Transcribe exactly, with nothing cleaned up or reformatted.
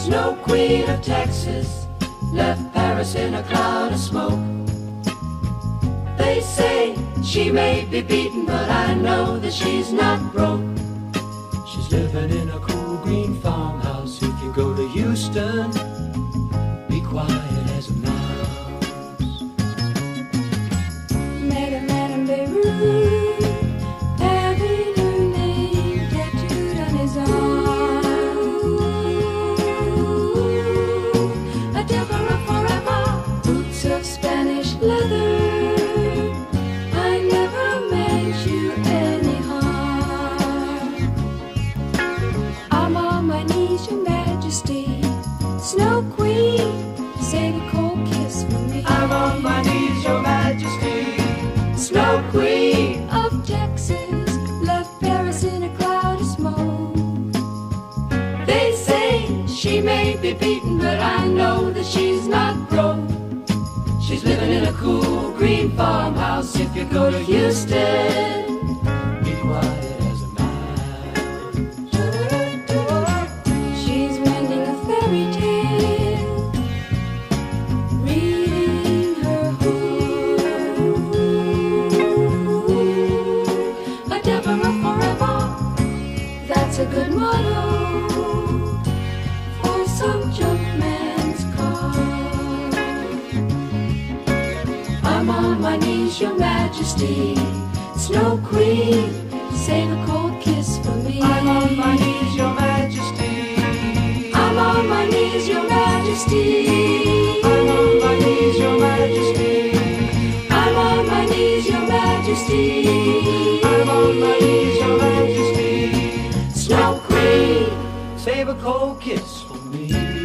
Snow Queen of Texas left Paris in a cloud of smoke. They say she may be beaten, but I know that she's not broke. She's living in a cool green farmhouse. If you go to Houston, be quiet as a mouse. Met a man in Beirut, having her name tattooed on his arm. A Deborah forever, boots of Spanish leather. I never meant you any harm. I'm on my knees, Your Majesty. Snow Queen, save a cold kiss for me. I'm on my knees, Your Majesty. Snow Queen of Texas left Paris in a cloud of smoke. They say she may be beaten, but I know that she's not broke. She's living in a cool green farmhouse. If you go to Houston, be quiet as a mouse. She's mending a fairy tale, reading her hood. A Deborah forever, that's a good motto for some junkman's car. I'm on my knees, Your Majesty. Snow Queen, save a cold kiss for me. I'm on my knees, Your Majesty. I'm on my knees, Your Majesty. I'm on my knees, Your Majesty. I'm on my knees, Your Majesty. I'm on my knees, Your Majesty. Snow Queen, save a cold kiss for me.